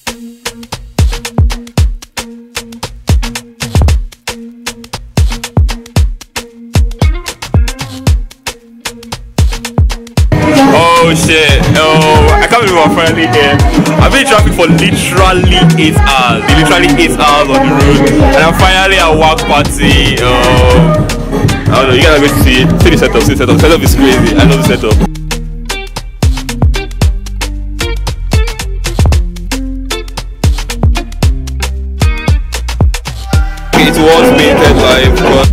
Oh shit, oh, I can't believe I'm finally here. I've been in traffic for literally 8 hours. Literally 8 hours on the road. And I'm finally at work party. I don't know, you guys are going to see it. See the setup, see the setup. The setup is crazy. I love the setup. It was painted live, but